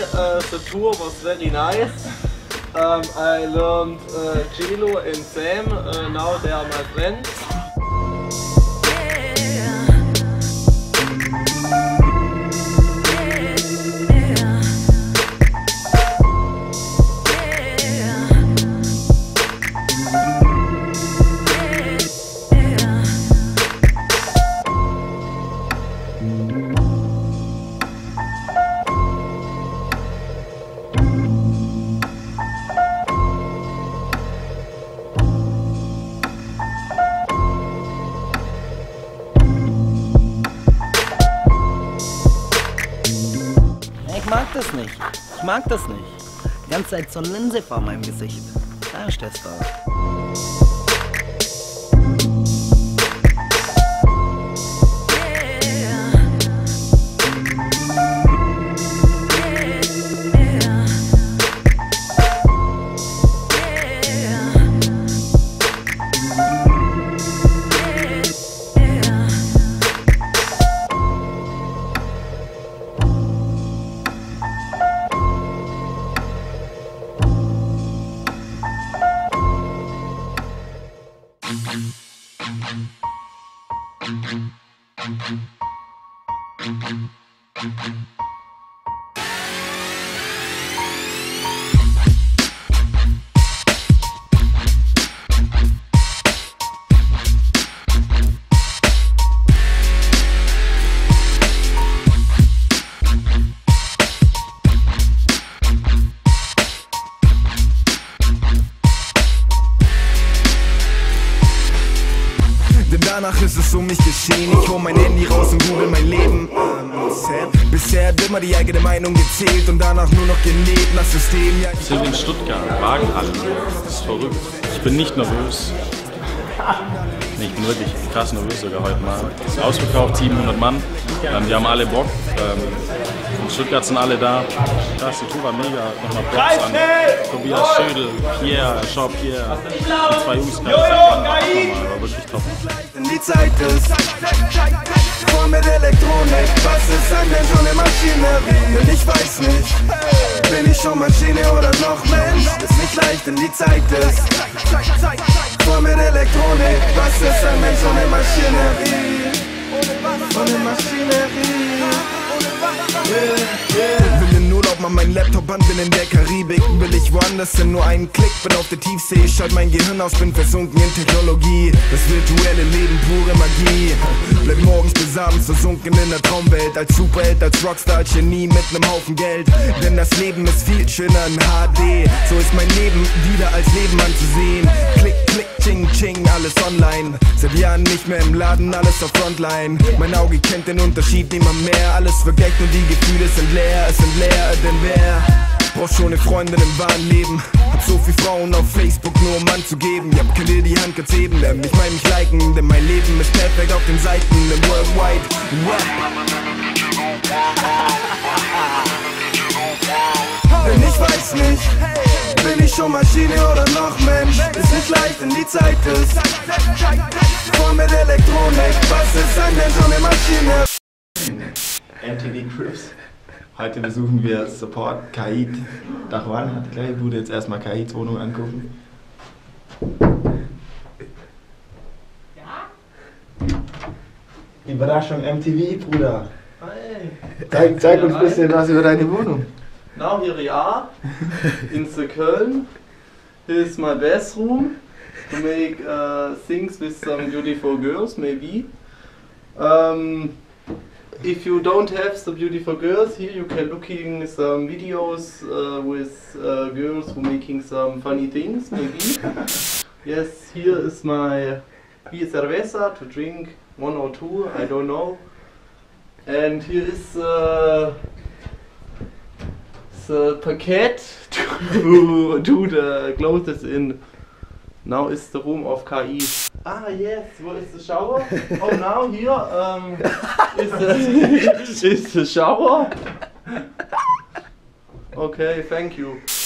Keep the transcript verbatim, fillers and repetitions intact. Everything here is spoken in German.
uh, the tour was very nice. Um, I learned uh, Gelo and Sam, uh, now they are my friends. Ich mag das nicht. Ich mag das nicht. Die ganze Zeit so eine Linse vor meinem Gesicht. Da ist das da. Danach ist es um mich geschehen. Ich hol mein Handy raus und google mein Leben. Bisher hat immer die eigene Meinung gezählt und danach nur noch gelebt nach System. Ja, wir sind in Stuttgart, Wagenhalle. Das ist verrückt. Ich bin nicht nervös. Nee, ich bin wirklich krass nervös sogar heute mal. Es ist ausverkauft, siebenhundert Mann. Ähm, die haben alle Bock. Ähm, in Stuttgart sind alle da. Krass, die Tour war mega. Nochmal Props an Tobias Schödel, Pierre, Jean Pierre. Die zwei Jungs, kann ich sagen, war wirklich top. Die Zeit ist voll mit Elektronik. Was ist ein Mensch ohne Maschinerie? Und ich weiß nicht, bin ich schon Maschine oder noch Mensch? Ist nicht leicht, denn die Zeit ist voll mit Elektronik. Was ist ein Mensch ohne Maschinerie? Ohne Maschinerie. Yeah, yeah. Will in Urlaub mal meinen Laptop an, bin in der Karibik. Will ich woanders hin, nur einen Klick, bin auf der Tiefsee. Schalt mein Gehirn aus, bin versunken in Technologie. Das virtuelle Leben, pure Magie. Bleib morgens bis abends versunken in der Traumwelt. Als Superheld, als Rockstar, als Genie mit nem Haufen Geld. Denn das Leben ist viel schöner in H D. So ist mein Leben wieder als Leben anzusehen. Klick, klick, ching, ching, alles online. Seit Jahren nicht mehr im Laden, alles auf Frontline. Mein Auge kennt den Unterschied nimmer mehr. Alles vergleicht und die Gefühle sind leer, es sind leer, denn wer braucht schon eine Freundin im wahren Leben? Hab so viel Frauen auf Facebook, nur um anzugeben. Ich hab keine die Hand kann's heben, denn ich mein mich liken. Denn mein Leben ist perfekt auf den Seiten im Worldwide Web. Denn ich weiß nicht, bin ich schon Maschine oder noch Mensch? Ist nicht leicht, denn die Zeit ist voll mit Elektronik. Was ist ein Mensch ohne Maschine? M T V Cribs. Heute besuchen wir Support Kaid. Dachwan hat die gleiche Bude, jetzt erstmal Kaids Wohnung angucken. Ja? Überraschung M T V, Bruder. Hey. Zeig, zeig uns ein bisschen was über deine Wohnung. Now here we are in the Köln. Here is my bathroom to make uh, things with some beautiful girls, maybe. Um, If you don't have the beautiful girls here, you can looking some videos uh, with uh, girls who making some funny things, maybe. Yes, here is my beer cerveza to drink, one or two, I don't know. And here is uh, the packet to do the clothes in. Now is the room of K I. Ah yes, where is the shower? Oh, now here um, is, the, is the shower. Okay, thank you.